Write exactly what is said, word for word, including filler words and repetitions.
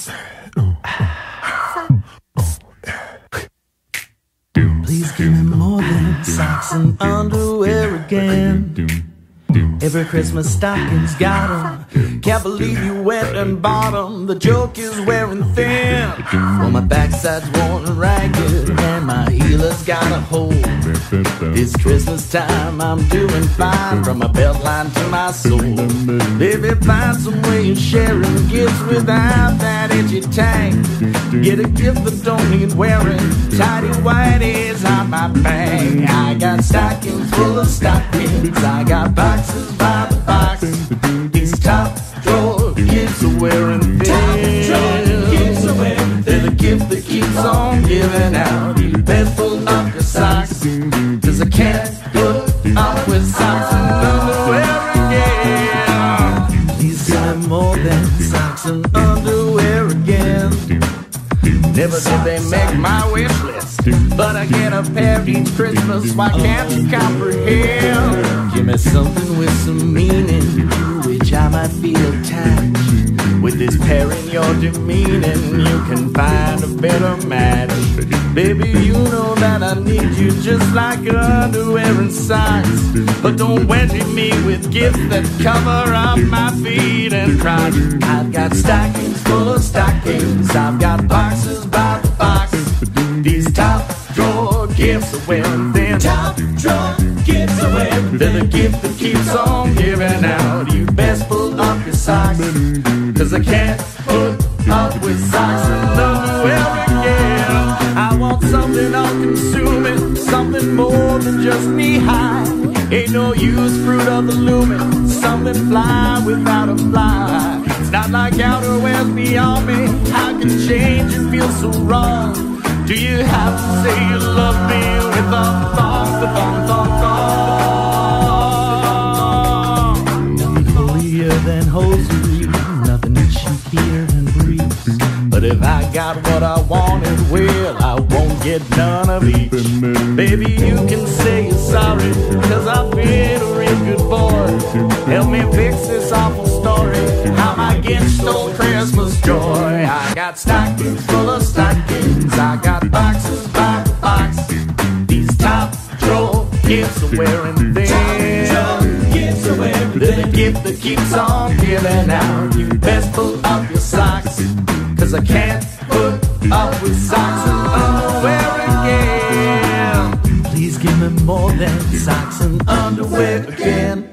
socks. Please give me more than socks and underwear again. Every Christmas stocking's got 'em. Can't believe you went and bought 'em. The joke is wearing thin. Well, my backside's worn and ragged, and my heeler's got a hole. This Christmas time I'm doing fine, from my belt line to my soul. Baby, find some way of sharing gifts without that itchy tag. Get a gift that don't need wearing. Tidy whities on my bag. I got stockings full of stockings. I got boxes by the box. These top drawer gifts are wearing thin. They're the gift that keeps on giving out. You best pull up your socks, 'cause I can't put up with socks and underwear again. Please give me more than socks and underwear again. Never did they make my wish list, but I get a pair each Christmas. Why can't you comprehend? Give me something with some meaning, to which I might feel attached. With this pair in your demeaning, you can find a better match. Baby, you know that I need you just like underwear and socks. But don't wedge me with gifts that cover up my feet and crotch. I've got stockings full of stockings. I've got boxes by the box. These top drawer gifts are wearing thin. Top drawer gifts are wearing thin. They're the gift that keeps on giving out. You best pull up your socks, 'cause I can't put up with socks and underwear again. I want something all-consuming, something more than just knee-high. Ain't no use fruit of the looming, something fly without a fly. It's not like outerwear's beyond me. How can change and feel so wrong? Do you have to say you love me with a thong, the thong, thong, thong? Nothing holier than hosiery, nothing cheekier than breeze. But if I got what I wanted, well, I won't get none of each. Baby, you can say you're sorry, 'cause I've been a real good boy. Help me fix this awful story, how my gift stole Christmas joy. I got stockings full of stockings. I got boxes by the box. These top drawer gifts are wearing thin. They're the gift that keeps on giving out. You best pull up your socks, 'cause I can't put up with socks and underwear again. Please give me more than socks and underwear again.